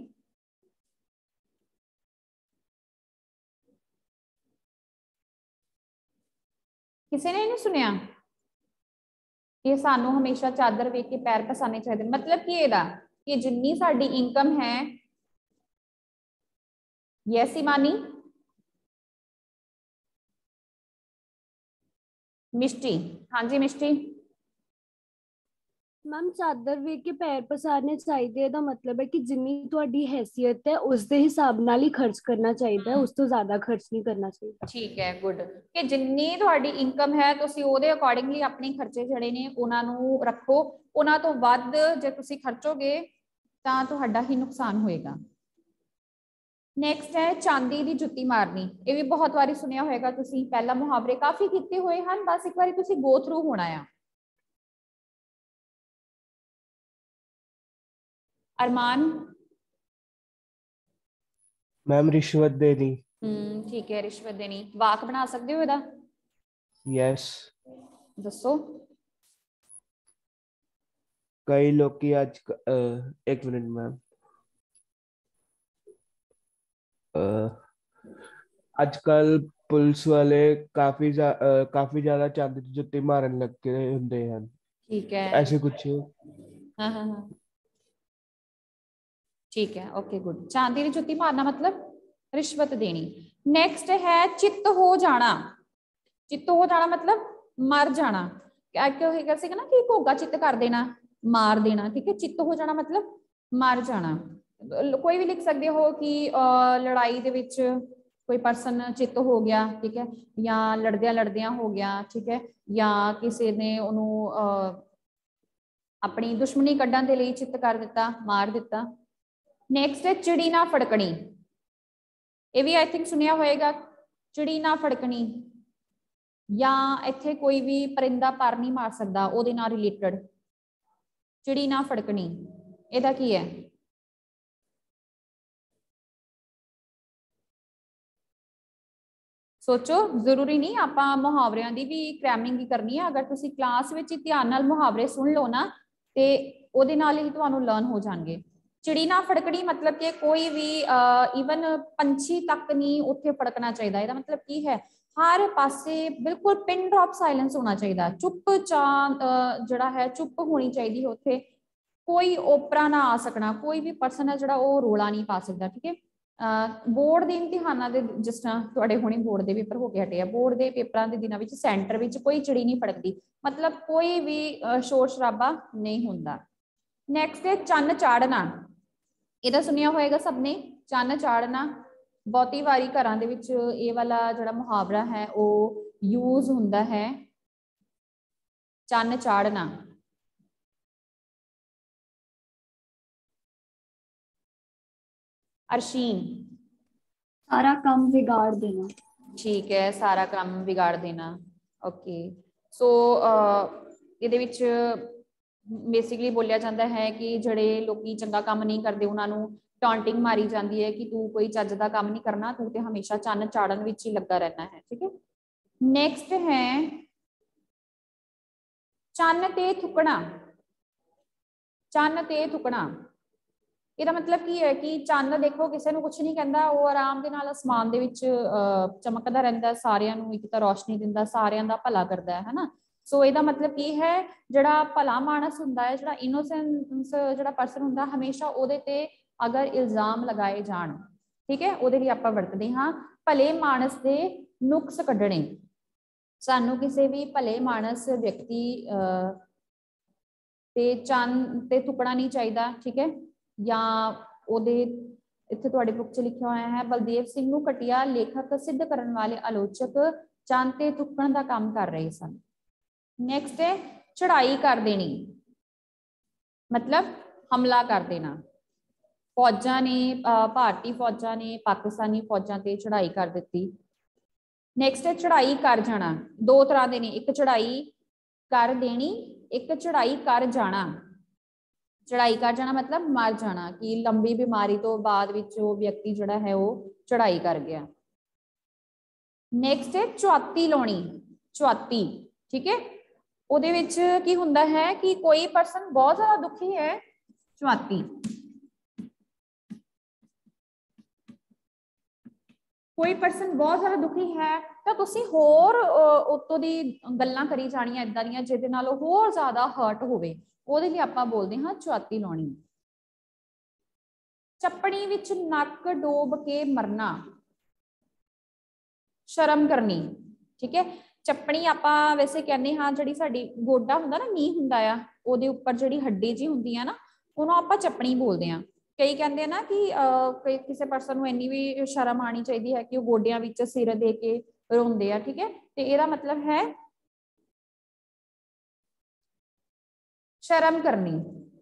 Speaker 1: किसी ने नहीं सुनिया कि सानू हमेशा चादर वेख के पैर पसारने चाहिए, मतलब कि इहदा कि जिन्नी साडी इनकम है, यस ईमानी मिष्टी, हाँ जी मिष्टी।
Speaker 5: मैम चादर ਵੇਖ ਕੇ ਪੈਰ ਪਸਾਰਨੇ ਚਾਹੀਦੇ, ਇਹਦਾ ਮਤਲਬ ਹੈ ਕਿ ਜਿੰਨੀ ਤੁਹਾਡੀ ਹੈਸੀਅਤ ਹੈ ਉਸ ਦੇ ਹਿਸਾਬ ਨਾਲ ਹੀ ਖਰਚ ਕਰਨਾ ਚਾਹੀਦਾ ਹੈ, ਉਸ ਤੋਂ ਜ਼ਿਆਦਾ ਖਰਚ ਨਹੀਂ ਕਰਨਾ ਚਾਹੀਦਾ।
Speaker 1: ਠੀਕ ਹੈ, ਗੁੱਡ। ਕਿ ਜਿੰਨੀ ਤੁਹਾਡੀ ਇਨਕਮ ਹੈ ਤੁਸੀਂ ਉਹਦੇ ਅਕੋਰਡਿੰਗਲੀ ਆਪਣੇ ਖਰਚੇ ਜਿਹੜੇ ਨੇ ਉਹਨਾਂ ਨੂੰ ਰੱਖੋ, ਉਹਨਾਂ ਤੋਂ ਵੱਧ ਜੇ ਤੁਸੀਂ ਖਰਚੋਗੇ ਤਾਂ ਤੁਹਾਡਾ ਹੀ ਨੁਕਸਾਨ ਹੋਏਗਾ। ਨੈਕਸਟ ਹੈ ਚਾਂਦੀ ਦੀ ਜੁੱਤੀ ਮਾਰਨੀ। ਇਹ ਵੀ ਬਹੁਤ ਵਾਰੀ ਸੁਣਿਆ ਹੋਏਗਾ ਤੁਸੀਂ, ਪਹਿਲਾ ਮੁਹਾਵਰੇ ਕਾਫੀ ਕੀਤੇ ਹੋਏ ਹਨ, ਬਸ ਇੱਕ ਵਾਰੀ ਤੁਸੀਂ ਗੋ ਥਰੂ ਹੋਣਾ ਆ। अरमान।
Speaker 2: मैम रिश्वत देनी।
Speaker 1: हम्म ठीक है, रिश्वत देनी। वाक बना सकते हो इहदा?
Speaker 2: यस।
Speaker 1: दसो।
Speaker 2: कई लोग की आज uh, एक मिनट मैम, आजकल पुलिस वाले काफी जा, uh, काफी ज्यादा चांदी की जुत्ती मारन लग के हुंदे हैं।
Speaker 1: ठीक है,
Speaker 2: ऐसे कुछ।
Speaker 1: हाँ हाँ हाँ ठीक है, ओके गुड। चांदी की जुत्ती मारना मतलब रिश्वत देनी। नेक्स्ट है चित्त हो जाना। चित्त हो जाना मतलब मर जाना। क्या सीगा ना कि घोगा चित्त कर देना, मार देना। ठीक है, चित्त हो जाना मतलब मर जाना। कोई भी लिख सकते हो कि लड़ाई दे विच कोई पर्सन चित्त हो गया, ठीक है, या लड़दिया लड़दिया हो गया, ठीक है, या किसी ने उन्होंने अपनी दुश्मनी कड्ढण दे लई चित्त कर दिता, मार दिता। नेक्स्ट है चिड़ी ना फड़कनी। ये भी आई थिंक सुनिया होएगा, चिड़ी ना फड़कनी, या इत्थे कोई भी परिंदा पर नहीं मार सकता, ਉਹਦੇ ਨਾਲ रिलेटेड चिड़ी ना फड़कनी। ਇਹਦਾ ਕੀ है? सोचो, जरूरी नहीं आपां मुहावरियां दी भी क्रैमिंग ही करनी है। अगर तुसी क्लास विच ध्यान नाल मुहावरे सुन लो ना ते ਉਹਦੇ ਨਾਲ ही तुहानू लर्न हो जाएंगे। चिड़ी ना फड़कनी मतलब कि कोई भी ईवन पंछी तक नहीं उत्थे फड़कना चाहिए। ਇਹਦਾ मतलब की है, हर पासे बिल्कुल पिन ड्रॉप साइलेंस होना चाहिए, चुप चा जड़ा है चुप होनी चाहिए उत्थे, कोई ओपरा ना आ सकना, कोई भी परसन है जड़ा वो रोला नहीं पा सकता। ठीक है, बोर्ड के इम्तिहानों के जिस तरह तुहाडे हुणे बोर्ड के पेपर होके हटे, बोर्ड के पेपरों के दिनों में सेंटर में कोई चिड़ी नहीं फड़कती, मतलब कोई भी शोर शराबा नहीं होंदा। नैक्सट है चन्न चाड़ना। ਇਹਦਾ ਸੁਣਿਆ ਹੋਏਗਾ ਸਭ ਨੇ, ਚੰਨ ਚਾੜਨਾ। ਬਹੁਤੀ ਵਾਰੀ ਘਰਾਂ ਦੇ ਵਿੱਚ ਇਹ ਵਾਲਾ ਜਿਹੜਾ ਮੁਹਾਵਰਾ ਹੈ ਉਹ ਯੂਜ਼ ਹੁੰਦਾ ਹੈ, ਚੰਨ ਚਾੜਨਾ। ਅਰਸ਼ੀਨ।
Speaker 3: सारा काम बिगाड़ देना।
Speaker 1: ठीक है, सारा काम बिगाड़ देना। ओके, सो ਇਹਦੇ ਵਿੱਚ बेसिकली बोलिया जाता है कि जड़े लोग चंगा काम नहीं करते उन्होंने टॉन्टिंग मारी जाती है कि तू कोई चज का काम नहीं करना, तू तो हमेशा चन्न चाड़न विच ही लगा रहना है। ठीक है, नैक्सट है चन्न ते थुकना। चन्न ते थुकना ਇਹਦਾ मतलब की है कि चन्न देखो किसी को कुछ नहीं कहता, वो आराम के नाल आसमान दे विच चमकदा रहिंदा, सारियां नूं एक तां रोशनी दिंदा, सारियां दा भला करदा है ना। सो ਇਹਦਾ मतलब की है, जड़ा भला मानस हुंदा है, जड़ा इनोसेंस जड़ा परसन हुंदा, हमेशा ਉਹਦੇ ते अगर इल्जाम लगाए जाण, ठीक है, ਉਹਦੇ ਲਈ ਆਪਾਂ ਵਰਤਦੇ ਹਾਂ ਭਲੇ ਮਾਨਸ ਦੇ ਨੁਕਸ ਕੱਢਣੇ। ਸਾਨੂੰ ਕਿਸੇ ਵੀ ਭਲੇ ਮਾਨਸ ਵਿਅਕਤੀ ਤੇ ਚੰਨ ਤੇ ਥੁਕਣਾ ਨਹੀਂ ਚਾਹੀਦਾ। ठीक है, या ਉਹਦੇ ਇੱਥੇ ਤੁਹਾਡੇ ਬੁੱਕ 'ਚ ਲਿਖਿਆ ਹੋਇਆ ਹੈ, ਬਲਦੇਵ ਸਿੰਘ ਨੂੰ ਘਟੀਆ ਲੇਖਕ ਸਿੱਧ ਕਰਨ ਵਾਲੇ ਆਲੋਚਕ ਚੰਨ ਤੇ ਥੁਕਣ ਦਾ ਕੰਮ ਕਰ ਰਹੇ ਸਨ। नेक्स्ट है चढ़ाई कर देनी, मतलब हमला कर देना। फौजा ने भारतीय फौजा ने पाकिस्तानी फौजा ते चढ़ाई कर दी। नेक्स्ट है चढ़ाई कर जाना। दो तरह के ने, एक चढ़ाई कर देनी, एक चढ़ाई कर जाना। चढ़ाई कर जाना मतलब मर जाना, कि लंबी बीमारी तो बाद विच वो व्यक्ति जिहड़ा है वो चढ़ाई कर गया। नेक्स्ट है चौथी लाउणी। चौथी, ठीक है, ਉਹਦੇ ਵਿੱਚ ਕੀ ਹੁੰਦਾ ਹੈ ਕਿ ਕੋਈ ਪਰਸਨ ਬਹੁਤ ਜ਼ਿਆਦਾ ਦੁਖੀ ਹੈ, ਚੁਆਤੀ। ਕੋਈ ਪਰਸਨ ਬਹੁਤ ਜ਼ਿਆਦਾ ਦੁਖੀ ਹੈ ਤਾਂ ਤੁਸੀਂ ਹੋਰ ਉਤੋਂ ਦੀ ਗੱਲਾਂ ਕਰੀ ਜਾਣੀਆਂ ਇਦਾਂ ਦੀਆਂ ਜਿਹਦੇ ਨਾਲ ਉਹ ਹੋਰ ਜ਼ਿਆਦਾ ਹਰਟ ਹੋਵੇ, ਉਹਦੇ ਲਈ ਆਪਾਂ ਬੋਲਦੇ ਹਾਂ ਚੁਆਤੀ ਲਾਉਣੀ। ਚੱਪਣੀ ਵਿੱਚ ਨੱਕ ਡੋਬ ਕੇ ਮਰਨਾ, ਸ਼ਰਮ ਕਰਨੀ। ठीक है, ਚੱਪਣੀ ਆਪਾਂ ਵੈਸੇ ਕਹਿੰਦੇ ਹਾਂ ਜਿਹੜੀ ਸਾਡੀ ਗੋਡਾ ਹੁੰਦਾ ਨਾ, ਨੀ ਹੁੰਦਾ ਆ, ਉਹਦੇ ਉੱਪਰ ਜਿਹੜੀ ਹੱਡੀ ਜੀ ਹੁੰਦੀ ਆ ਨਾ, ਉਹਨੂੰ ਆਪਾਂ ਚੱਪਣੀ ਬੋਲਦੇ ਆ। ਕਈ ਕਹਿੰਦੇ ਆ ਨਾ ਕਿ ਅਹ ਕਿਸੇ ਪਰਸਨ ਨੂੰ ਇੰਨੀ ਵੀ ਸ਼ਰਮ ਆਣੀ ਚਾਹੀਦੀ ਹੈ ਕਿ ਉਹ ਗੋਡਿਆਂ ਵਿੱਚ ਸਿਰ ਦੇ ਕੇ ਰੋਂਦੇ ਆ, ਠੀਕ ਹੈ, ਤੇ ਇਹਦਾ ਮਤਲਬ ਹੈ ਸ਼ਰਮ ਕਰਨੀ।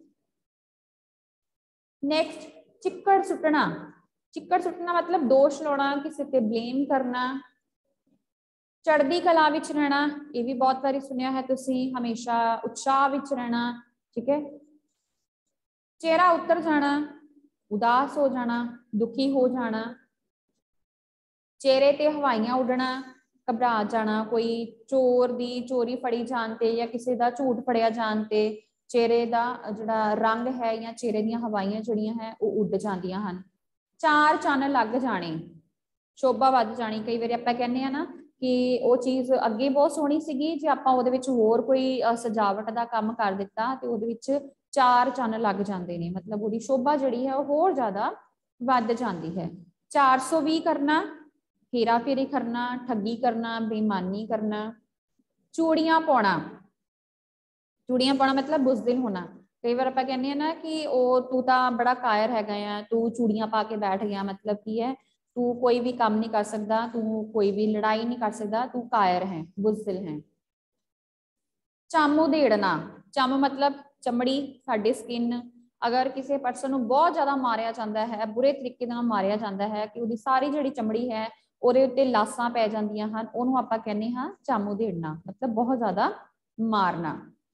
Speaker 1: ਨੈਕਸਟ, ਚਿੱਕੜ ਸੁੱਟਣਾ। ਚਿੱਕੜ ਸੁੱਟਣਾ ਮਤਲਬ ਦੋਸ਼ ਲਾਉਣਾ, ਕਿਸੇ ਤੇ ਬਲੇਮ ਕਰਨਾ। ਚੜ੍ਹਦੀ ਕਲਾ ਵਿੱਚ ਰਹਿਣਾ, ਇਹ ਵੀ ਬਹੁਤ ਵਾਰੀ ਸੁਣਿਆ ਹੈ ਤੁਸੀਂ, ਹਮੇਸ਼ਾ ਉਤਸ਼ਾਹ ਵਿੱਚ ਰਹਿਣਾ, ਠੀਕ ਹੈ। ਚਿਹਰਾ ਉਤਰ ਜਾਣਾ, ਉਦਾਸ ਹੋ ਜਾਣਾ, ਦੁਖੀ ਹੋ ਜਾਣਾ। ਚਿਹਰੇ ਤੇ ਹਵਾਈਆਂ ਉੱਡਣਾ, ਘਬਰਾ ਜਾਣਾ, ਕੋਈ ਚੋਰ ਦੀ ਚੋਰੀ ਫੜੀ ਜਾਣ ਤੇ ਜਾਂ ਕਿਸੇ ਦਾ ਝੂਠ ਫੜਿਆ ਜਾਣ ਤੇ ਚਿਹਰੇ ਦਾ ਜਿਹੜਾ ਰੰਗ ਹੈ ਜਾਂ ਚਿਹਰੇ ਦੀਆਂ ਹਵਾਈਆਂ ਜਿਹੜੀਆਂ ਹੈ ਉਹ ਉੱਡ ਜਾਂਦੀਆਂ ਹਨ। ਚਾਰ ਚੰਨ ਲੱਗ ਜਾਣੇ, ਸ਼ੋਭਾ ਵੱਧ ਜਾਣੀ। ਕਈ ਵਾਰੀ ਆਪਾਂ ਕਹਿੰਦੇ ਆ ਨਾ ਕਿ ਉਹ ਚੀਜ਼ ਅੱਗੇ ਬਹੁਤ ਸੋਹਣੀ ਸੀਗੀ, ਜੇ ਆਪਾਂ ਉਹਦੇ ਵਿੱਚ ਹੋਰ ਕੋਈ ਸਜਾਵਟ ਦਾ ਕੰਮ ਕਰ ਦਿੱਤਾ ਤੇ ਉਹਦੇ ਵਿੱਚ ਚਾਰ ਚੰਨ ਲੱਗ ਜਾਂਦੇ ਨੇ, ਮਤਲਬ ਉਹਦੀ ਸ਼ੋਭਾ ਜਿਹੜੀ ਹੈ ਉਹ ਹੋਰ ਜ਼ਿਆਦਾ ਵੱਧ ਜਾਂਦੀ ਹੈ। ਚਾਰ ਸੌ ਵੀਹ ਕਰਨਾ, ਹੇਰਾ ਫੇਰੀ ਕਰਨਾ, ਠੱਗੀ ਕਰਨਾ, ਬੇਈਮਾਨੀ ਕਰਨਾ। ਚੂੜੀਆਂ ਪਾਉਣਾ, ਚੂੜੀਆਂ ਪਾਉਣਾ ਮਤਲਬ ਬੁਜ਼ਦਿਲ ਹੋਣਾ। ਕਈ ਵਾਰ ਆਪਾਂ ਕਹਿੰਦੇ ਆ ਨਾ ਕਿ ਉਹ ਤੂੰ ਤਾਂ ਬੜਾ ਕਾਇਰ ਹੈਗਾ ਆ, ਤੂੰ ਚੂੜੀਆਂ ਪਾ ਕੇ ਬੈਠ ਗਿਆ, ਮਤਲਬ ਕੀ ਹੈ, ਤੂੰ ਕੋਈ ਵੀ ਕੰਮ ਨਹੀਂ ਕਰ ਸਕਦਾ, ਤੂੰ ਕੋਈ ਵੀ ਲੜਾਈ ਨਹੀਂ ਕਰ ਸਕਦਾ, ਤੂੰ ਕਾਇਰ ਹੈ, ਬੁਜ਼ਦਿਲ ਹੈ। ਚੰਮ ਉਧੇੜਨਾ, ਚੰਮ ਮਤਲਬ ਚਮੜੀ, ਸਾਡੀ ਸਕਿਨ। ਅਗਰ ਕਿਸੇ ਪਰਸਨ ਨੂੰ ਬਹੁਤ ਜ਼ਿਆਦਾ ਮਾਰਿਆ ਜਾਂਦਾ ਹੈ, ਬੁਰੇ ਤਰੀਕੇ ਨਾਲ ਮਾਰਿਆ ਜਾਂਦਾ ਹੈ ਕਿ ਉਹਦੀ ਸਾਰੀ ਜਿਹੜੀ ਚਮੜੀ ਹੈ ਉਹਦੇ ਉੱਤੇ ਲਾਸਾਂ ਪੈ ਜਾਂਦੀਆਂ ਹਨ, ਉਹਨੂੰ ਆਪਾਂ ਕਹਿੰਦੇ ਹਾਂ ਚੰਮ ਉਧੇੜਨਾ, ਮਤਲਬ ਬਹੁਤ ਜ਼ਿਆਦਾ ਮਾਰਨਾ।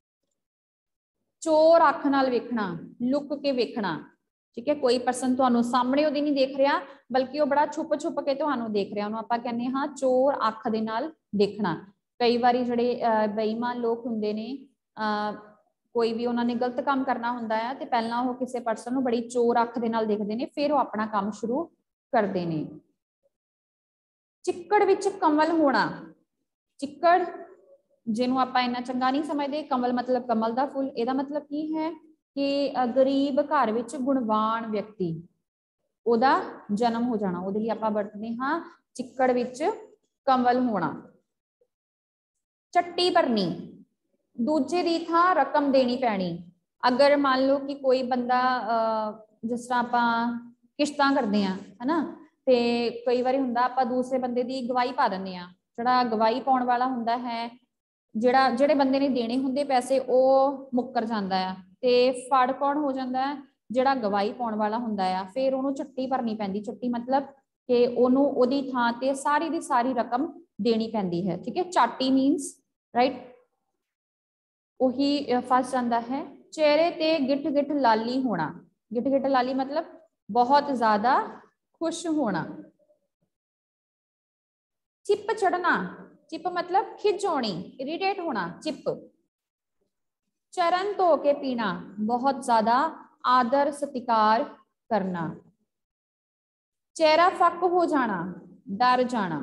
Speaker 1: ਚੋਰ ਅੱਖ ਨਾਲ ਵੇਖਣਾ, ਲੁੱਕ ਕੇ ਵੇਖਣਾ, ਠੀਕ ਹੈ। ਕੋਈ ਪਰਸਨ ਤੁਹਾਨੂੰ ਸਾਹਮਣੇ ਉਹਦੀ ਨਹੀਂ ਦੇਖ ਰਿਹਾ, ਬਲਕਿ ਉਹ ਬੜਾ ਛੁਪ ਛੁਪ ਕੇ ਤੁਹਾਨੂੰ ਦੇਖ ਰਿਹਾ, ਉਹਨੂੰ ਆਪਾਂ ਕਹਿੰਦੇ ਹਾਂ ਚੋਰ ਅੱਖ ਦੇ ਨਾਲ ਦੇਖਣਾ। ਕਈ ਵਾਰੀ ਜਿਹੜੇ ਬੇਈਮਾਨ ਲੋਕ ਹੁੰਦੇ ਨੇ, ਅਹ ਕੋਈ ਵੀ ਉਹਨਾਂ ਨੇ ਗਲਤ ਕੰਮ ਕਰਨਾ ਹੁੰਦਾ ਹੈ ਤੇ ਪਹਿਲਾਂ ਉਹ ਕਿਸੇ ਪਰਸਨ ਨੂੰ ਬੜੀ ਚੋਰ ਅੱਖ ਦੇ ਨਾਲ ਦੇਖਦੇ ਨੇ, ਫਿਰ ਉਹ ਆਪਣਾ ਕੰਮ ਸ਼ੁਰੂ ਕਰਦੇ ਨੇ। ਚਿੱਕੜ ਵਿੱਚ ਕਮਲ ਹੋਣਾ, ਚਿੱਕੜ ਜਿਹਨੂੰ ਆਪਾਂ ਇੰਨਾ ਚੰਗਾ ਨਹੀਂ ਸਮਝਦੇ, ਕਮਲ ਮਤਲਬ ਕਮਲ ਦਾ ਫੁੱਲ। ਇਹਦਾ ਮਤਲਬ ਕੀ ਹੈ ਕਿ ਗਰੀਬ ਘਰ ਵਿੱਚ ਗੁਣਵਾਨ ਵਿਅਕਤੀ, ਉਹਦਾ ਜਨਮ ਹੋ ਜਾਣਾ, ਉਹਦੇ ਲਈ ਆਪਾਂ ਵਰਤਦੇ ਹਾਂ ਚਿੱਕੜ ਵਿੱਚ ਕਮਲ ਹੋਣਾ। ਚੱਟੀ ਭਰਨੀ, ਦੂਜੇ ਦੀ ਥਾਂ ਰਕਮ ਦੇਣੀ ਪੈਣੀ। ਅਗਰ ਮੰਨ ਲਓ ਕਿ ਕੋਈ ਬੰਦਾ ਅਹ ਜਿਸ ਤਰ੍ਹਾਂ ਆਪਾਂ ਕਿਸ਼ਤਾਂ ਕਰਦੇ ਹਾਂ ਹਨਾ, ਤੇ ਕਈ ਵਾਰੀ ਹੁੰਦਾ ਆਪਾਂ ਦੂਸਰੇ ਬੰਦੇ ਦੀ ਗਵਾਹੀ ਪਾ ਦਿੰਦੇ ਹਾਂ। ਜਿਹੜਾ ਗਵਾਹੀ ਪਾਉਣ ਵਾਲਾ ਹੁੰਦਾ ਹੈ, ਜਿਹੜਾ ਜਿਹੜੇ ਬੰਦੇ ਨੇ ਦੇਣੇ ਹੁੰਦੇ ਪੈਸੇ, ਉਹ ਮੁੱਕਰ ਜਾਂਦਾ ਆ ਤੇ ਫੜ ਕੌਣ ਹੋ ਜਾਂਦਾ ਹੈ, ਜਿਹੜਾ ਗਵਾਹੀ ਪਾਉਣ ਵਾਲਾ ਹੁੰਦਾ ਆ। ਫਿਰ ਉਹਨੂੰ ਚੱਟੀ ਭਰਨੀ ਪੈਂਦੀ। ਚੱਟੀ ਮਤਲਬ ਕਿ ਉਹਨੂੰ ਉਹਦੀ ਥਾਂ ਤੇ ਸਾਰੀ ਦੀ ਸਾਰੀ ਰਕਮ ਦੇਣੀ ਪੈਂਦੀ ਹੈ, ਠੀਕ ਹੈ। ਚਾਟੀ ਮੀਨਸ ਰਾਈਟ, ਉਹੀ ਫਸ ਜਾਂਦਾ ਹੈ। ਚਿਹਰੇ ਤੇ ਗਿੱਠ ਗਿੱਠ ਲਾਲੀ ਹੋਣਾ, ਗਿੱਠ ਗਿੱਠ ਲਾਲੀ ਮਤਲਬ ਬਹੁਤ ਜ਼ਿਆਦਾ ਖੁਸ਼ ਹੋਣਾ। ਚਿੱਪ ਚੜਨਾ, ਚਿੱਪ ਮਤਲਬ ਖਿਝ ਹੋਣੀ, ਇਰੀਟੇਟ ਹੋਣਾ, ਚਿੱਪ। ਚਰਨ ਧੋ ਕੇ ਪੀਣਾ, ਬਹੁਤ ਜ਼ਿਆਦਾ ਆਦਰ ਸਤਿਕਾਰ ਕਰਨਾ। ਚਿਹਰਾ ਫੱਕ ਹੋ ਜਾਣਾ, ਡਰ ਜਾਣਾ।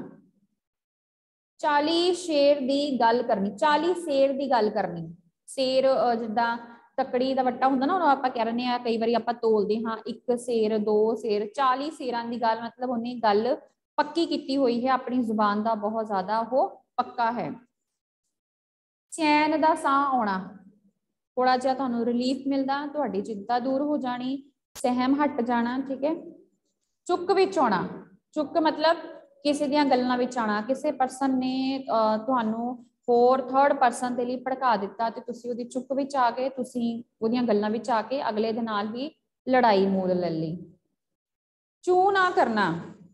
Speaker 1: ਚਾਲੀ ਸ਼ੇਰ ਦੀ ਗੱਲ ਕਰਨੀ, ਚਾਲੀ ਸ਼ੇਰ ਦੀ ਗੱਲ ਕਰਨੀ। ਸ਼ੇਰ ਜਿੱਦਾਂ ਤਕੜੀ ਦਾ ਵੱਟਾ ਹੁੰਦਾ ਨਾ, ਉਹਨੂੰ ਆਪਾਂ ਕਹਿ ਰਹੇ ਹਾਂ, ਕਈ ਵਾਰੀ ਆਪਾਂ ਤੋਲਦੇ ਹਾਂ, ਇੱਕ ਸ਼ੇਰ, ਦੋ ਸ਼ੇਰ, ਚਾਲੀ ਸ਼ੇਰਾਂ ਦੀ ਗੱਲ, ਮਤਲਬ ਉਹਨੇ ਗੱਲ ਪੱਕੀ ਕੀਤੀ ਹੋਈ ਹੈ, ਆਪਣੀ ਜ਼ੁਬਾਨ ਦਾ ਬਹੁਤ ਜ਼ਿਆਦਾ ਉਹ ਪੱਕਾ ਹੈ। ਚੈਨ ਦਾ ਸਾਹ ਆਉਣਾ, ਥੋੜਾ ਜਿਹਾ ਤੁਹਾਨੂੰ ਰਿਲੀਫ ਮਿਲਦਾ, ਤੁਹਾਡੀ ਚਿੰਤਾ ਦੂਰ ਹੋ ਜਾਣੀ, ਸਹਿਮ ਹਟ ਜਾਣਾ, ਠੀਕ ਹੈ। ਚੁੱਕ ਵਿੱਚ ਆਉਣਾ, ਚੁੱਕ ਮਤਲਬ ਕਿਸੇ ਦੀਆਂ ਗੱਲਾਂ ਵਿੱਚ ਆਉਣਾ। ਕਿਸੇ ਪਰਸਨ ਨੇ ਤੁਹਾਨੂੰ ਹੋਰ ਥਰਡ ਪਰਸਨ ਦੇ ਲਈ ਭੜਕਾ ਦਿੱਤਾ ਤੇ ਤੁਸੀਂ ਉਹਦੀ ਚੁੱਕ ਵਿੱਚ ਆ ਗਏ, ਤੁਸੀਂ ਉਹਦੀਆਂ ਗੱਲਾਂ ਵਿੱਚ ਆ ਕੇ ਅਗਲੇ ਦੇ ਨਾਲ ਵੀ ਲੜਾਈ ਮੋਲ ਲੈ ਲਈ। ਚੂ ਨਾ ਕਰਨਾ,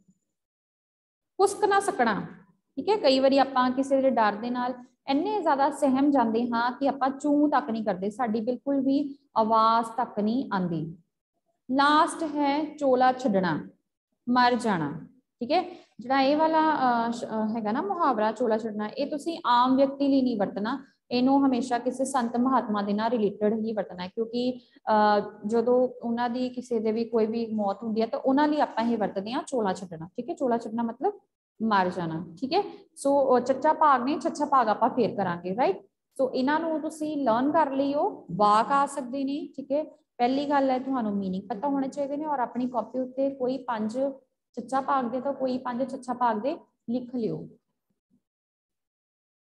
Speaker 1: ਕੁਸਕ ਨਾ ਸਕਣਾ, ਠੀਕ ਹੈ। ਕਈ ਵਾਰੀ ਆਪਾਂ ਕਿਸੇ ਦੇ ਡਰ ਦੇ ਨਾਲ ਇੰਨੇ ਜ਼ਿਆਦਾ ਸਹਿਮ ਜਾਂਦੇ ਹਾਂ ਕਿ ਆਪਾਂ ਚੂ ਤੱਕ ਨਹੀਂ ਕਰਦੇ, ਸਾਡੀ ਬਿਲਕੁਲ ਵੀ ਆਵਾਜ਼ ਤੱਕ ਨਹੀਂ ਆਉਂਦੀ। ਲਾਸਟ ਹੈ ਚੋਲਾ ਛੱਡਣਾ, ਮਰ ਜਾਣਾ, ਠੀਕ ਹੈ। ਜਿਹੜਾ ਇਹ ਵਾਲਾ ਹੈਗਾ ਨਾ ਮੁਹਾਵਰਾ ਚੋਲਾ ਛੱਡਣਾ, ਇਹ ਤੁਸੀਂ ਆਮ ਵਿਅਕਤੀ ਲਈ ਨਹੀਂ ਵਰਤਣਾ, ਇਹਨੂੰ ਹਮੇਸ਼ਾ ਕਿਸੇ ਸੰਤ ਮਹਾਤਮਾ ਦੇ ਨਾਲ ਰਿਲੇਟਡ ਹੀ ਵਰਤਣਾ, ਕਿਉਂਕਿ ਅਹ ਜਦੋਂ ਉਹਨਾਂ ਦੀ ਕਿਸੇ ਦੇ ਵੀ ਕੋਈ ਵੀ ਮੌਤ ਹੁੰਦੀ ਹੈ ਤਾਂ ਉਹਨਾਂ ਲਈ ਆਪਾਂ ਇਹ ਵਰਤਦੇ ਹਾਂ ਚੋਲਾ ਛੱਡਣਾ, ਠੀਕ ਹੈ। ਚੋਲਾ ਛੱਡਣਾ ਮਤਲਬ ਮਰ ਜਾਣਾ, ਠੀਕ ਹੈ। ਸੋ ਚੱਚਾ ਭਾਗ ਨੇ, ਛੱਛਾ ਭਾਗ ਆਪਾਂ ਫੇਰ ਕਰਾਂਗੇ, ਰਾਈਟ। ਸੋ ਇਹਨਾਂ ਨੂੰ ਤੁਸੀਂ ਲਰਨ ਕਰ ਲਿਓ, ਵਾਕ ਆ ਸਕਦੇ ਨੇ, ਠੀਕ ਹੈ। ਪਹਿਲੀ ਗੱਲ ਹੈ ਤੁਹਾਨੂੰ ਮੀਨਿੰਗ ਪਤਾ ਹੋਣੇ ਚਾਹੀਦੇ ਨੇ, ਔਰ ਆਪਣੀ ਕਾਪੀ ਉੱਤੇ ਕੋਈ ਪੰਜ ਚੱਚਾ ਭਾਗ ਦੇ ਤਾਂ ਕੋਈ ਪੰਜ ਛੱਛਾ ਭਾਗ ਦੇ ਲਿਖ ਲਿਓ।